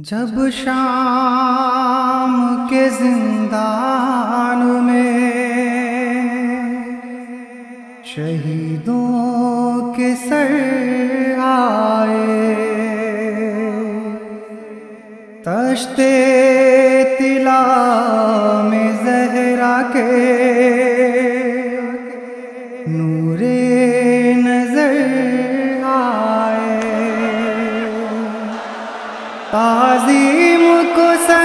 جب شام کے زندان میں شہیدوں کے سر آئے، تشتے طلا میں زہرا کے نور نظر آئے، تعظیم کو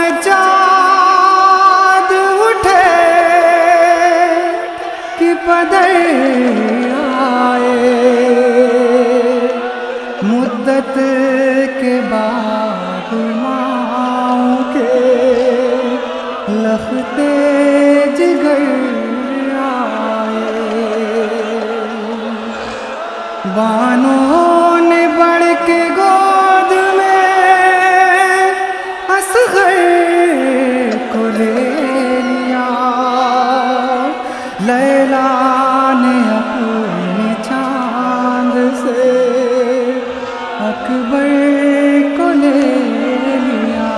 سجاد اٹھے کہ پدر آئے، مدت کے بعد ماؤں کے لختے جگر آئے، بانوں نے بڑھ کے گود میں اصغر کو لے لیا، لیلا نے اپنے چاند سے اکبر کو لے لیا،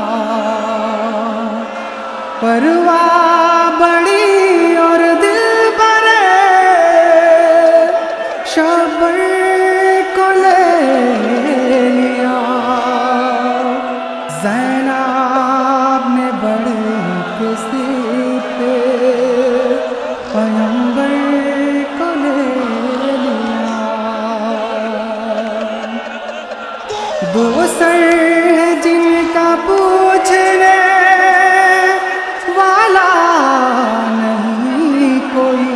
پرواہ بڑی اور دل بڑے شبر کو لے لیا، زینب نے بڑے کسی پہ پیغمبر کو لے لیا، دو سر ہے جن کا پوچھنے والا نہیں کوئی،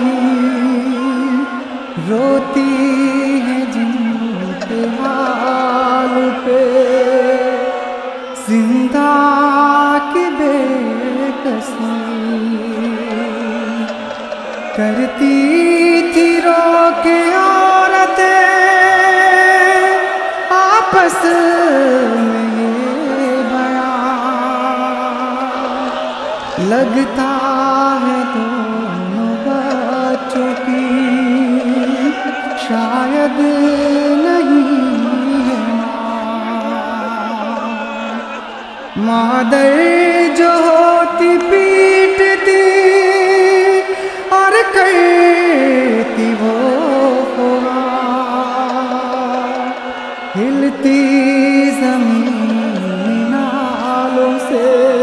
روتی ہے جن کے حال پہ زندہ کی بے کسی، کرتی تھی رو کے عورتیں آپس میں یہ بیان، لگتا ہے دونوں بچوں کی شاید نہیں ہے مادر جو ہوتی پیٹتی اور کرتی وہ ہلتی زمین نالوں سے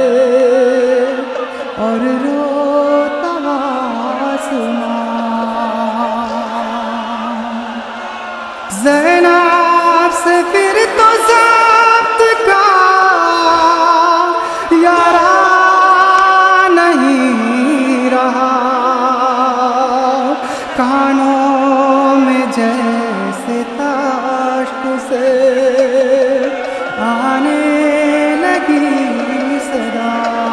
اور روتا آسمان، زینب سے پھر تو ضبط کا یارا نہیں رہا، کانوں میں جیسے تاشت سے آنے لگی صدا،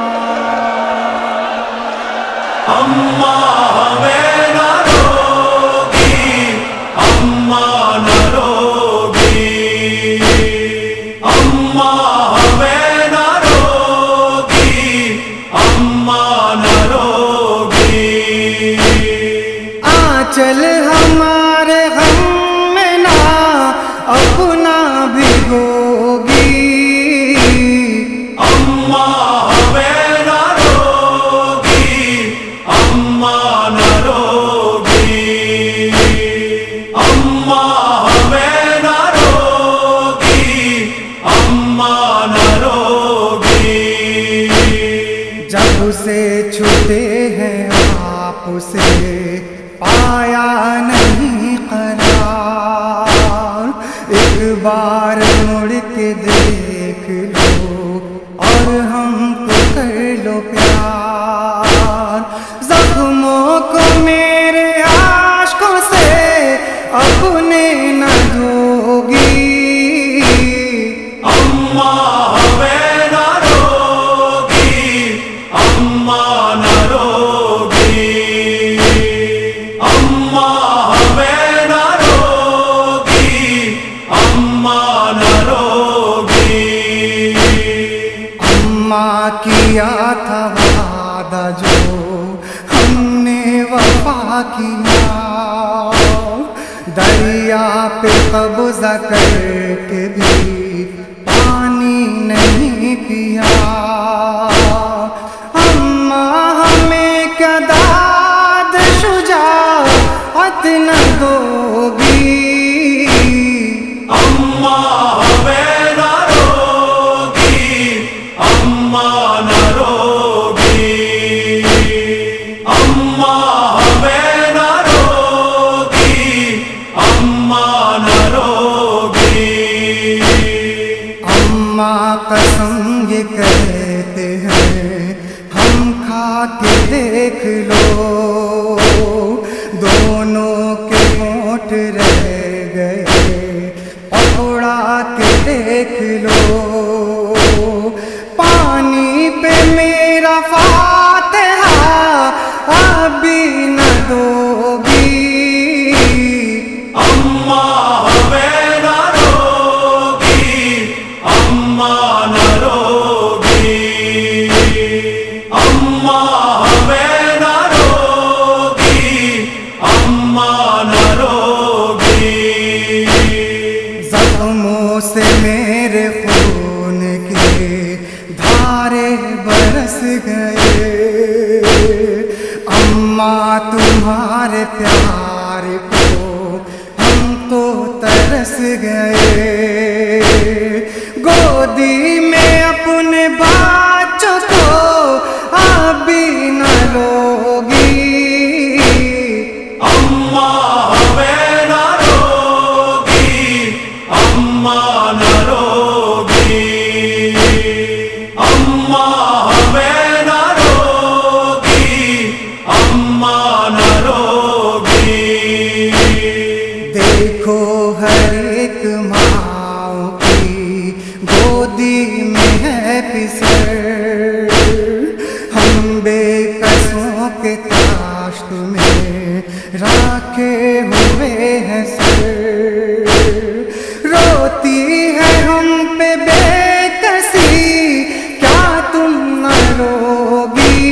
اماں ہمیں نہ روگی، اماں نہ روگی، اماں ہمیں نہ روگی، اماں نہ روگی، آنچل ہمارے غم میں نہ اپنا بھگوگی، اماں ہمیں نہ روگی، اماں نہ روگی، اماں ہمیں نہ روگی، اماں نہ روگی، جب سے چھوٹے ہیں آپ سے پایا نہیں قرار، ایک بار مڑ کے دیکھ لو اور ہم کو کر لو پیار، زخموں کو میرے عاشقوں سے اپنے نہ دھوگی، اماں ہمیں نہ روگی، اماں نہ روگی، اماں ہمیں نہ روگی، اماں نہ روگی، اماں کیا تھا وعدہ جو ہم نے وفا کیا، دریا پہ قبضہ کر کے بھی پانی نہیں نہیں کیا، اماں ہمیں کیا داد شجاعت نہ دو گی، اماں ہمیں نہ روگی، اماں نہ روگی، اماں ہمیں نہ روگی، اماں نہ روگی۔ اماں قسم یہ کہتے ہیں ہم کھا کے دیکھ لو، دونوں کے ہونٹ رہ گئے اڑا کے دیکھ لو، پانی پہ میرا فاتحہ ابھی نہ دو گی، اماں ہمیں نہ روگی، اماں نہ روگی، اماں ہمیں نہ روگی، اماں نہ روگی۔ زخموں سے میرے خون کے دھارے برس گئے، اماں تمہارے پیار کو ہم تو ترس گئے، گودی میں اپنے بچوں کو ابھی نہ لوگی، اماں ہمیں نہ روگی، اماں نہ روگی، اماں ہمیں نہ روگی، اماں نہ روگی۔ دیکھو ہر ایک ماں کی گودی میں ہے پسر، ہم بے قصوں کے تاشت میں رکھے ہوئے ہیں سر، روتی ہے ہم پہ بے کسی کیا تم نہ روگی،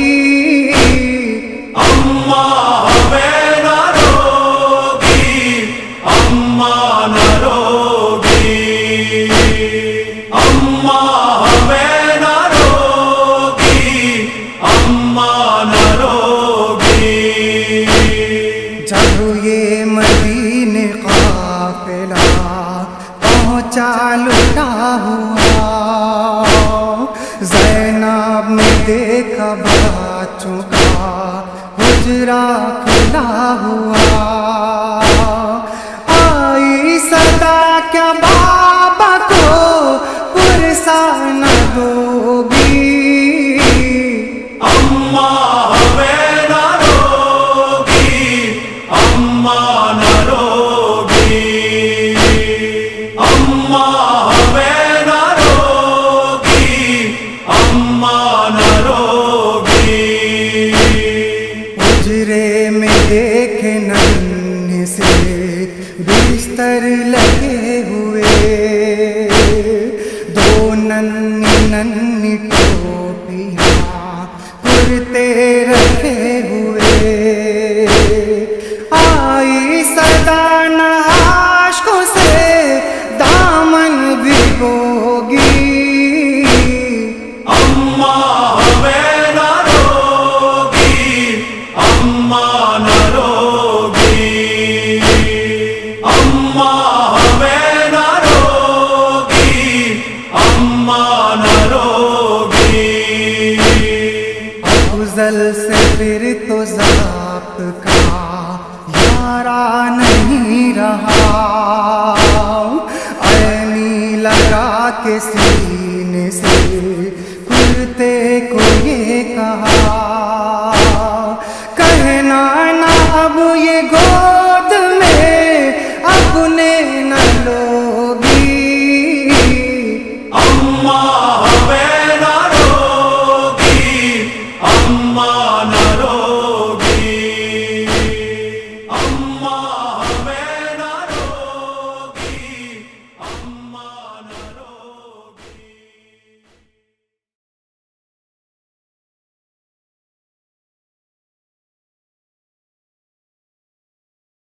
اماں ہمیں نہ روگی، اماں نہ روگی، اماں ہمیں نہ روگی، اماں نہ روگی۔ جب یہ مدینے قافلہ پہنچا لٹا ہوا، زینب نے دیکھا بچوں کا حجرہ کھلا ہوا، آئی صدا کیا بابا کو پرسا نہ دو گی، اماں ہمیں نہ روگی، اماں نہ روگی، اماں ہمیں نہ روگی، اماں نہ روگی۔ حجرے میں دیکھے ننھے سے بستر لگے ہوئے، دو ننھی ننھی ٹوپیاں کرتے رکھے ہوئے، آئی صدا نہ عاشقوں سے دامن بھگوگی، اماں ہمیں نہ روگی، اماں نہ روگی، اماں ہمیں نہ روگی، اماں نہ روگی۔ افضل سے پھر تو ضابط کا یارا نہیں رہا،